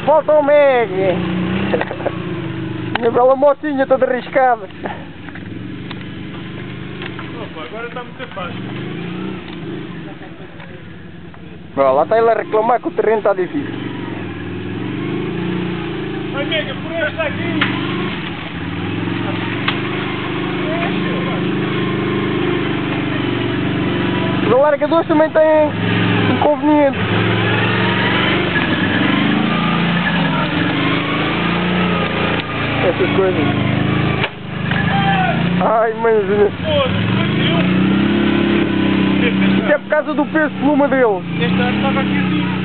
Falta o Meg! Minha bela motinha toda arriscada. Opa, agora está muito fácil. Bom, lá está ele a reclamar que o terreno está difícil. Ai, Mega, por esta aqui! Os alargadores também têm inconvenientes. Essas coisas. Ai, mãezinha. Isto é por causa do peso de pluma dele. Este ano estava aqui assim.